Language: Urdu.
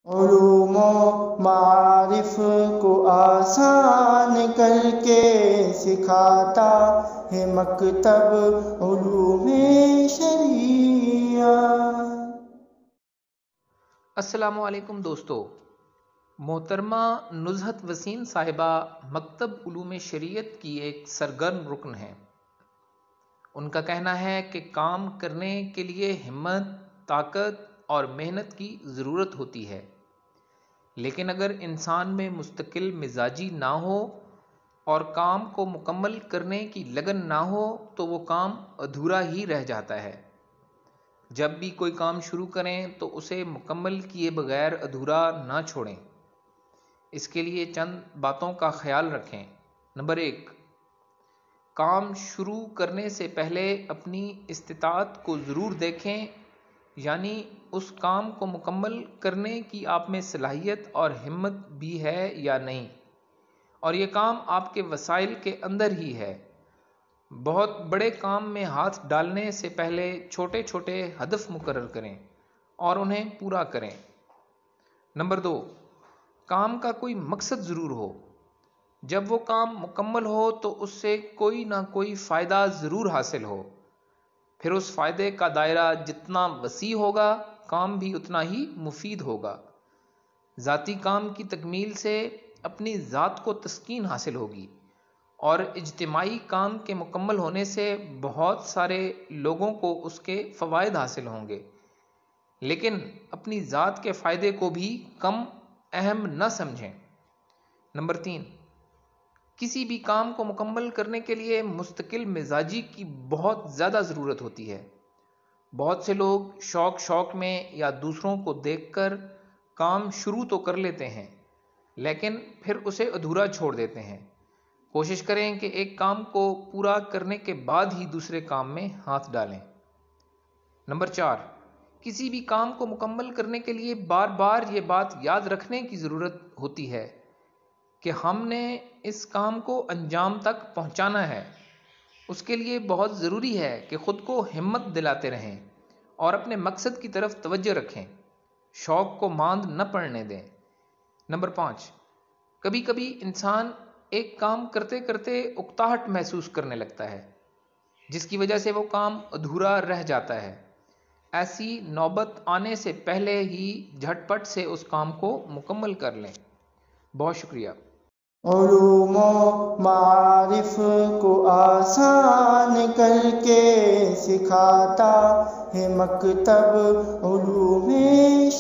علوم و معارف کو آسان کر کے سکھاتا ہے مکتب علوم شریعت۔ السلام علیکم دوستو، محترمہ نزہت وسیم صاحبہ مکتب علوم شریعت کی ایک سرگرم رکن ہیں۔ ان کا کہنا ہے کہ کام کرنے کے لیے ہمت، طاقت اور محنت کی ضرورت ہوتی ہے، لیکن اگر انسان میں مستقل مزاجی نہ ہو اور کام کو مکمل کرنے کی لگن نہ ہو تو وہ کام ادھورا ہی رہ جاتا ہے۔ جب بھی کوئی کام شروع کریں تو اسے مکمل کیے بغیر ادھورا نہ چھوڑیں۔ اس کے لیے چند باتوں کا خیال رکھیں۔ نمبر 1، کام شروع کرنے سے پہلے اپنی استطاعت کو ضرور دیکھیں، یعنی اس کام کو مکمل کرنے کی آپ میں صلاحیت اور ہمت بھی ہے یا نہیں، اور یہ کام آپ کے وسائل کے اندر ہی ہے۔ بہت بڑے کام میں ہاتھ ڈالنے سے پہلے چھوٹے چھوٹے ہدف مقرر کریں اور انہیں پورا کریں۔ نمبر 2، کام کا کوئی مقصد ضرور ہو۔ جب وہ کام مکمل ہو تو اس سے کوئی نہ کوئی فائدہ ضرور حاصل ہو، پھر اس فائدے کا دائرہ جتنا وسیع ہوگا کام بھی اتنا ہی مفید ہوگا۔ ذاتی کام کی تکمیل سے اپنی ذات کو تسکین حاصل ہوگی، اور اجتماعی کام کے مکمل ہونے سے بہت سارے لوگوں کو اس کے فوائد حاصل ہوں گے، لیکن اپنی ذات کے فائدے کو بھی کم اہم نہ سمجھیں۔ نمبر 3، کسی بھی کام کو مکمل کرنے کے لیے مستقل مزاجی کی بہت زیادہ ضرورت ہوتی ہے۔ بہت سے لوگ شوق میں یا دوسروں کو دیکھ کر کام شروع تو کر لیتے ہیں، لیکن پھر اسے ادھورا چھوڑ دیتے ہیں۔ کوشش کریں کہ ایک کام کو پورا کرنے کے بعد ہی دوسرے کام میں ہاتھ ڈالیں۔ نمبر 4، کسی بھی کام کو مکمل کرنے کے لیے بار بار یہ بات یاد رکھنے کی ضرورت ہوتی ہے کہ ہم نے اس کام کو انجام تک پہنچانا ہے۔ اس کے لیے بہت ضروری ہے کہ خود کو ہمت دلاتے رہیں اور اپنے مقصد کی طرف توجہ رکھیں، شوق کو ماند نہ پڑنے دیں۔ نمبر 5، کبھی کبھی انسان ایک کام کرتے کرتے اکتاہٹ محسوس کرنے لگتا ہے، جس کی وجہ سے وہ کام ادھورا رہ جاتا ہے۔ ایسی نوبت آنے سے پہلے ہی جھٹ پٹ سے اس کام کو مکمل کر لیں۔ بہت شکریہ۔ علوم و معارف کو آسان کر کے سکھاتا ہے مکتب علوم